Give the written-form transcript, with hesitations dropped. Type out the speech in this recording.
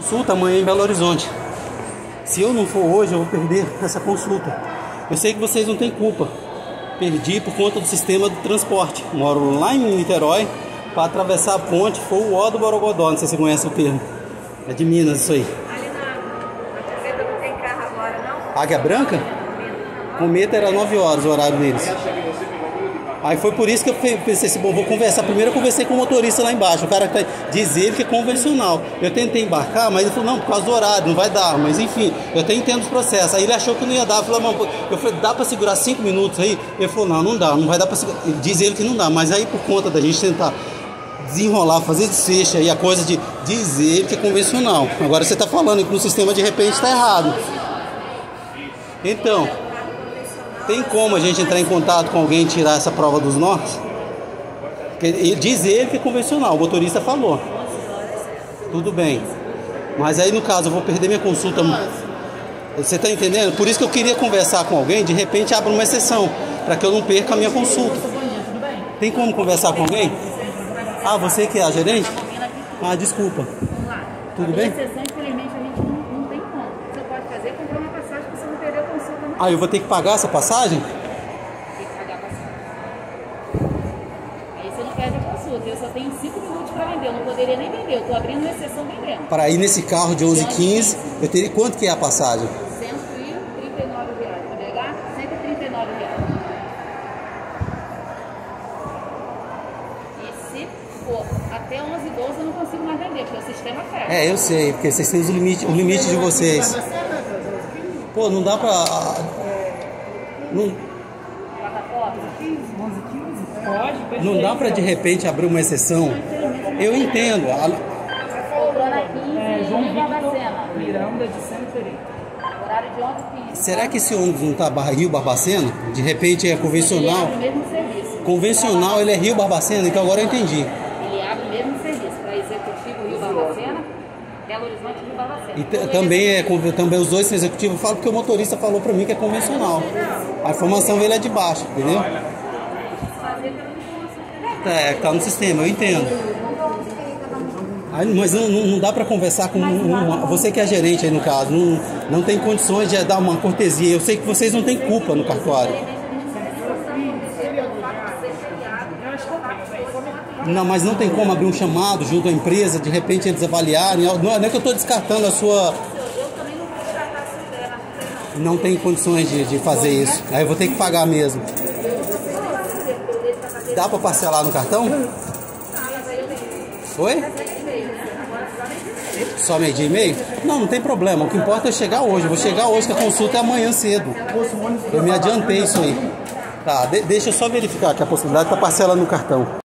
Consulta amanhã em Belo Horizonte. Se eu não for hoje, eu vou perder essa consulta. Eu sei que vocês não têm culpa. Perdi por conta do sistema de transporte. Moro lá em Niterói. Para atravessar a ponte foi o ó do Borogodó. Não sei se você conhece o termo. É de Minas isso aí. Ali na Cometa não tem carro agora, não? Águia Branca? Cometa era 9 horas o horário deles. Aí foi por isso que eu pensei assim, bom, vou conversar. Primeiro eu conversei com o motorista lá embaixo. O cara diz ele que é convencional. Eu tentei embarcar, mas ele falou, não, por causa do horário, não vai dar. Mas enfim, eu até entendo os processos. Aí ele achou que não ia dar. Eu falei, dá pra segurar 5 minutos aí? Ele falou, não dá, não vai dar pra segurar. Diz ele que não dá, mas aí por conta da gente tentar desenrolar, fazer desfecho aí, a coisa de dizer que é convencional. Agora você tá falando que no sistema de repente tá errado. Então, tem como a gente entrar em contato com alguém e tirar essa prova dos nós? Diz ele que é convencional, o motorista falou. Tudo bem. Mas aí no caso eu vou perder minha consulta. Você está entendendo? Por isso que eu queria conversar com alguém, de repente abre uma exceção, para que eu não perca a minha consulta. Tem como conversar com alguém? Ah, você que é a gerente? Ah, desculpa. Vamos lá. Tudo bem? Exceção, infelizmente, a gente não tem como. Você pode fazer é comprar uma passagem para você não perder a consulta. Ah, eu vou ter que pagar essa passagem? Tem que pagar a passagem. Aí você não perde a consulta. Eu só tenho 5 minutos para vender. Eu não poderia nem vender. Eu estou abrindo uma exceção vendendo. Para ir nesse carro de 11h15, eu teria quanto que é a passagem? R$139. Para pegar, R$139. E se for até 11h12 eu não consigo mais vender, porque o sistema fecha. É, eu sei, porque vocês têm o limite de vocês. Pô, não dá pra... Não dá pra de repente abrir uma exceção. Eu entendo. João Barbacena. Miranda de Santa Teresa. Horário de 11h15. Será que esse ônibus não tá Rio Barbacena? De repente é convencional? Ele abre o mesmo serviço. Convencional ele é Rio Barbacena, então agora eu entendi. Ele abre o mesmo serviço para Executivo Rio Barbacena, Belo Horizonte Rio Barbacena. E também os dois são executivos, eu falo porque o motorista falou pra mim que é convencional. A informação dele é de baixo, entendeu? É, tá no sistema, eu entendo. Mas não dá para conversar com você que é gerente aí no caso, não tem condições de dar uma cortesia. Eu sei que vocês não têm culpa no cartório. Não, mas não tem como abrir um chamado junto à empresa, de repente eles avaliarem. Não é que eu estou descartando a sua... Não tem condições de fazer isso. Aí eu vou ter que pagar mesmo. Dá para parcelar no cartão? Oi? Só meio-dia e meio? Não tem problema. O que importa é chegar hoje. Eu vou chegar hoje, que a consulta é amanhã cedo. Eu me adiantei isso aí. Tá, deixa eu só verificar que a possibilidade está parcelando no cartão.